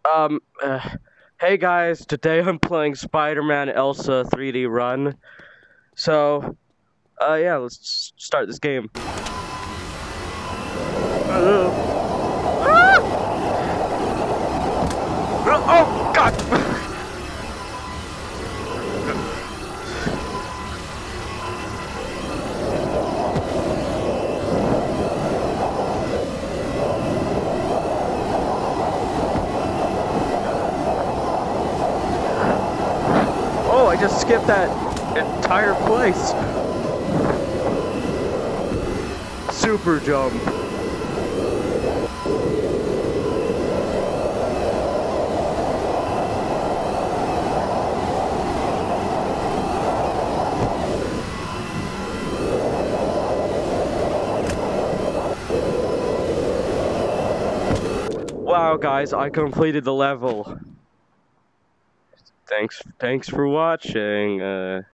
Um, uh, hey guys, today I'm playing Spiderman Elsa 3D Run. So, yeah, let's start this game. Oh, God! Oh, I just skipped that entire place. Super jump. Wow, guys, I completed the level. Thanks for watching.